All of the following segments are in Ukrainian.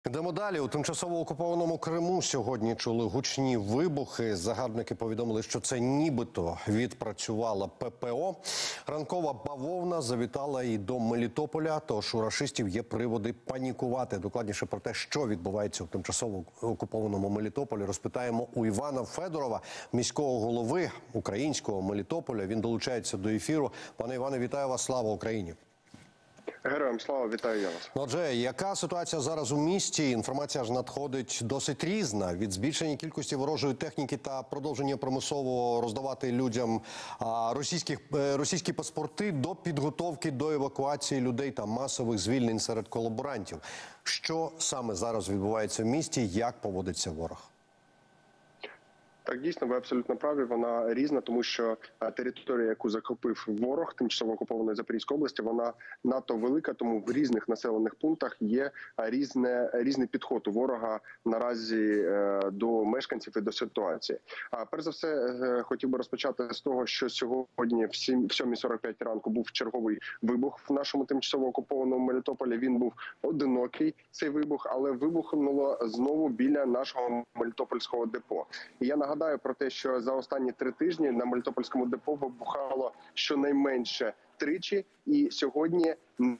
Йдемо далі. У тимчасово окупованому Криму сьогодні чули гучні вибухи. Загарбники повідомили, що це нібито відпрацювала ППО. Ранкова бавовна завітала і до Мелітополя, тож у рашистів є приводи панікувати. Докладніше про те, що відбувається у тимчасово окупованому Мелітополі, розпитаємо у Івана Федорова, міського голови українського Мелітополя. Він долучається до ефіру. Пане Іване, вітаю вас. Слава Україні! Героям слава, вітаю я вас. Отже, яка ситуація зараз у місті? Інформація ж надходить досить різна. Від збільшення кількості ворожої техніки та продовження примусово роздавати людям російські паспорти до підготовки до евакуації людей та масових звільнень серед колаборантів. Що саме зараз відбувається в місті? Як поводиться ворог? Так, дійсно, ви абсолютно праві, вона різна, тому що територія, яку захопив ворог тимчасово окупованої Запорізької області, вона надто велика, тому в різних населених пунктах є різний підход у ворога наразі до мешканців і до ситуації. Перш за все, хотів би розпочати з того, що сьогодні в 7:45 ранку був черговий вибух в нашому тимчасово окупованому Мелітополі. Він був одинокий, цей вибух, але вибухнуло знову біля нашого Мелітопольського депо. І я нагадаю про те, що за останні 3 тижні на Мелітопольському депо вибухало щонайменше тричі, і сьогодні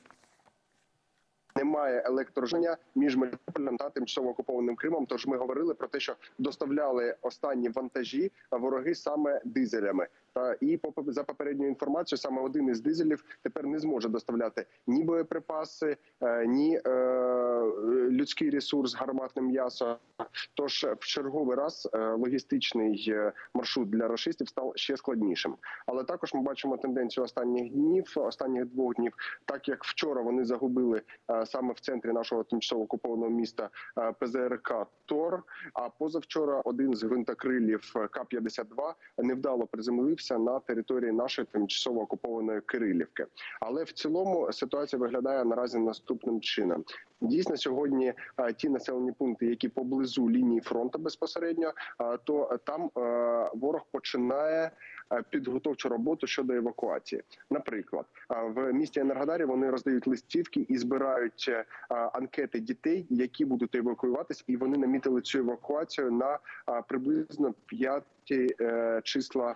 немає електроживлення між Мелітополем та тимчасово окупованим Кримом. Тож ми говорили про те, що доставляли останні вантажі вороги саме дизелями. І за попередньою інформацією, саме один із дизелів тепер не зможе доставляти ні боєприпаси, ні людський ресурс, гарматне м'ясо. Тож в черговий раз логістичний маршрут для рашистів став ще складнішим. Але також ми бачимо тенденцію останніх 2 днів, так як вчора вони загубили саме в центрі нашого тимчасово окупованого міста ПЗРК «Тор», а позавчора один з гвинтокрилів К-52 невдало приземлився на території нашої тимчасово окупованої Кирилівки. Але в цілому ситуація виглядає наразі наступним чином. Дійсно, сьогодні ті населені пункти, які поблизу лінії фронту безпосередньо, то там ворог починає підготовчу роботу щодо евакуації. Наприклад, в місті Енергодарі вони роздають листівки і збирають анкети дітей, які будуть евакуюватись, і вони намітили цю евакуацію на приблизно 5 числа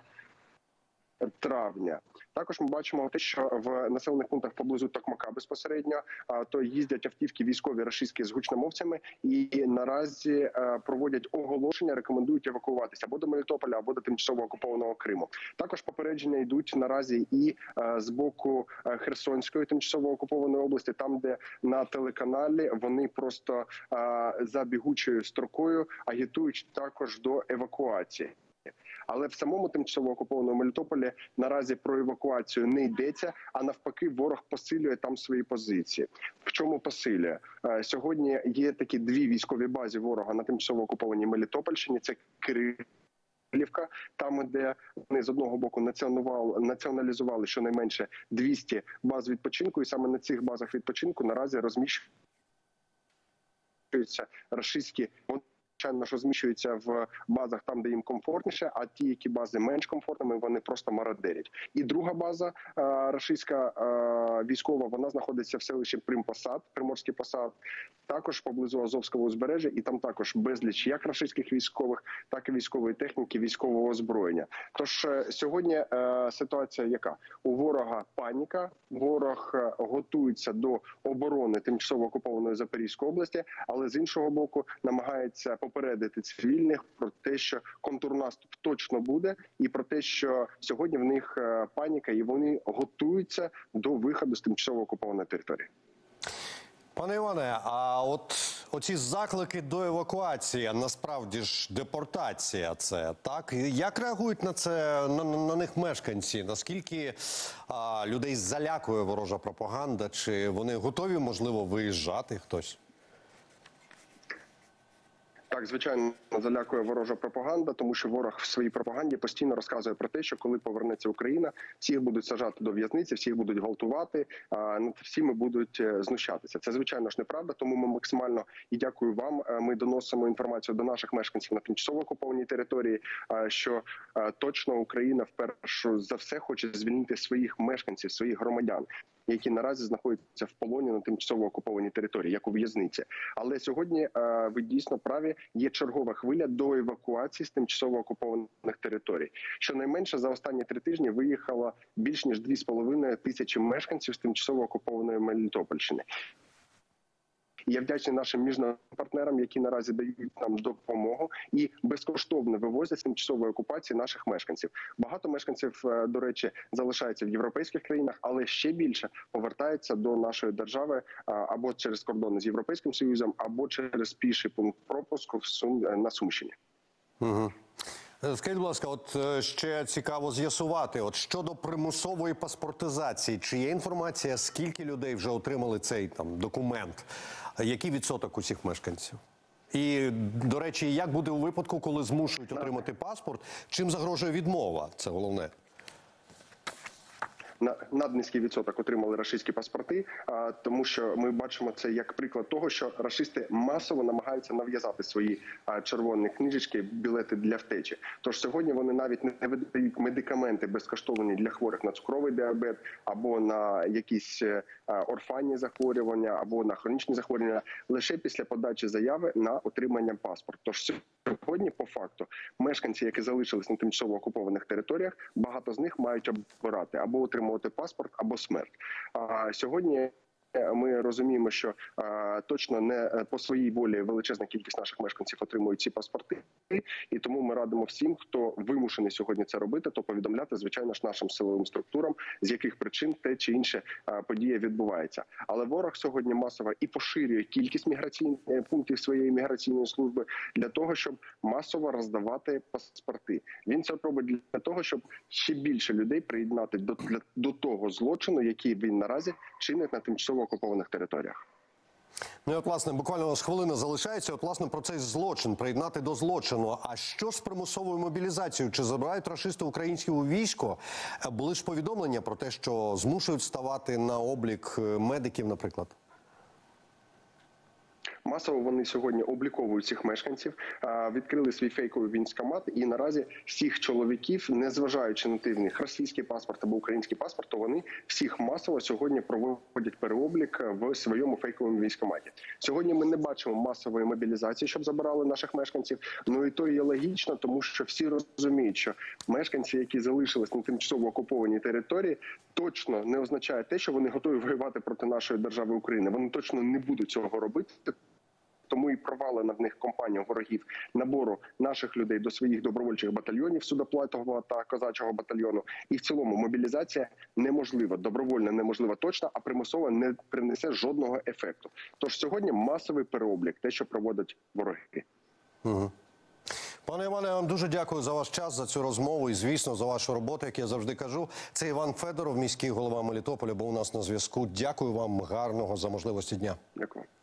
травня. Також ми бачимо те, що в населених пунктах поблизу Токмака безпосередньо то їздять автівки військові рашистські з гучномовцями і наразі проводять оголошення, рекомендують евакуюватися або до Мелітополя, або до тимчасово окупованого Криму. Також попередження йдуть наразі і з боку Херсонської тимчасово окупованої області, там де на телеканалі вони просто за бігучою строкою агітують також до евакуації. Але в самому тимчасово окупованому Мелітополі наразі про евакуацію не йдеться, а навпаки ворог посилює там свої позиції. В чому посилює? Сьогодні є такі 2 військові бази ворога на тимчасово окупованій Мелітопольщині. Це Кирилівка, там, де вони з одного боку націоналізували щонайменше 200 баз відпочинку, і саме на цих базах відпочинку наразі розміщуються рашистські. Звичайно, що зміщуються в базах там, де їм комфортніше, а ті, які бази менш комфортними, вони просто мародерять. І друга база рашистська військова, вона знаходиться в селищі Примпосад, Приморський посад, також поблизу Азовського узбережжя, і там також безліч як рашистських військових, так і військової техніки, військового озброєння. Тож сьогодні ситуація яка? У ворога паніка, ворог готується до оборони тимчасово окупованої Запорізької області, але з іншого боку намагається попередити цивільних про те, що контрнаступ точно буде, і про те, що сьогодні в них паніка, і вони готуються до виходу з тимчасово окупованої території. Пане Іване, а оці заклики до евакуації, насправді ж депортація це, так? Як реагують на це, на них мешканці? Наскільки людей залякує ворожа пропаганда? Чи вони готові, можливо, виїжджати хтось? Так, звичайно, залякує ворожа пропаганда, тому що ворог в своїй пропаганді постійно розказує про те, що коли повернеться Україна, всіх будуть саджати до в'язниці, всіх будуть гвалтувати, над всіми будуть знущатися. Це, звичайно ж, неправда, тому ми максимально, і дякую вам, ми доносимо інформацію до наших мешканців на тимчасово окупованій території, що точно Україна вперше за все хоче звільнити своїх мешканців, своїх громадян. які наразі знаходяться в полоні на тимчасово окупованій території, як у в'язниці. Але сьогодні ви дійсно праві, є чергова хвиля до евакуації з тимчасово окупованих територій. Щонайменше за останні 3 тижні виїхало більш ніж 2,5 тисячі мешканців з тимчасово окупованої Мелітопольщини. Я вдячний нашим міжнародним партнерам, які наразі дають нам допомогу і безкоштовно вивозять з тимчасової окупації наших мешканців. Багато мешканців, до речі, залишаються в європейських країнах, але ще більше повертаються до нашої держави або через кордони з Європейським Союзом, або через піший пункт пропуску на Сумщині. Угу. Скажіть, будь ласка, от ще цікаво з'ясувати, от щодо примусової паспортизації, чи є інформація, скільки людей вже отримали цей документ, який відсоток усіх мешканців? І, до речі, як буде у випадку, коли змушують отримати паспорт, чим загрожує відмова? Це головне. Наднизький відсоток отримали рашистські паспорти, тому що ми бачимо це як приклад того, що рашисти масово намагаються нав'язати свої червоні книжечки, білети для втечі. Тож сьогодні вони навіть не видають медикаменти безкоштовні для хворих на цукровий діабет, або на якісь орфанні захворювання, або на хронічні захворювання, лише після подачі заяви на отримання паспорту. Тож сьогодні, по факту, мешканці, які залишились на тимчасово окупованих територіях, багато з них мають обирати або отримувати паспорт, або смерть. Сьогодні ми розуміємо, що точно не по своїй волі величезна кількість наших мешканців отримують ці паспорти, і тому ми радимо всім, хто вимушений сьогодні це робити, то повідомляти, звичайно ж, нашим силовим структурам, з яких причин те чи інше подія відбувається. Але ворог сьогодні масово і поширює кількість пунктів своєї міграційної служби для того, щоб масово роздавати паспорти. Він це робить для того, щоб ще більше людей приєднати до того злочину, який він наразі чинить на тимчасово окупованих територіях. Ну і от, власне, буквально у нас хвилина залишається. От, власне, про цей злочин, приєднати до злочину. А що з примусовою мобілізацією? Чи забирають рашисти українське у військо? Були ж повідомлення про те, що змушують ставати на облік медиків, наприклад? Масово вони сьогодні обліковують цих мешканців, відкрили свій фейковий військкомат, і наразі всіх чоловіків, незважаючи на те, в них російський паспорт або український паспорт, то вони всіх масово сьогодні проводять переоблік в своєму фейковому військкоматі. Сьогодні ми не бачимо масової мобілізації, щоб забирали наших мешканців. Ну і то є логічно, тому що всі розуміють, що мешканці, які залишились на тимчасово окупованій території, точно не означає те, що вони готові воювати проти нашої держави України. Вони точно не будуть цього робити. Тому і провалена в них кампанія ворогів набору наших людей до своїх добровольчих батальйонів Судоплатового та Козачого батальйону. І в цілому мобілізація неможлива, добровольна неможлива точно, а примусова не принесе жодного ефекту. Тож сьогодні масовий переоблік, те, що проводять вороги. Угу. Пане Іване, я вам дуже дякую за ваш час, за цю розмову і, звісно, за вашу роботу, як я завжди кажу. Це Іван Федоров, міський голова Мелітополя, був у нас на зв'язку. Дякую вам, гарного за можливості дня. Дякую.